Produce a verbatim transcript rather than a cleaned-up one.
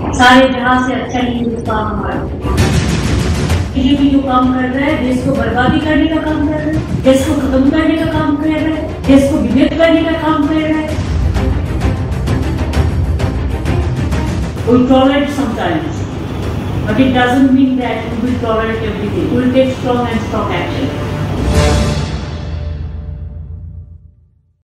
सारे जहां से अच्छा हिंदुस्तान हमारा। बीजेपी जो काम कर रहा है, देश को बर्बादी करने का काम कर रहा है, देश को खत्म करने का काम कर रहा है, देश को विभेद करने का काम कर रहा है। We tolerate sometimes, but it doesn't mean that we will tolerate everything. We will take strong and strong action.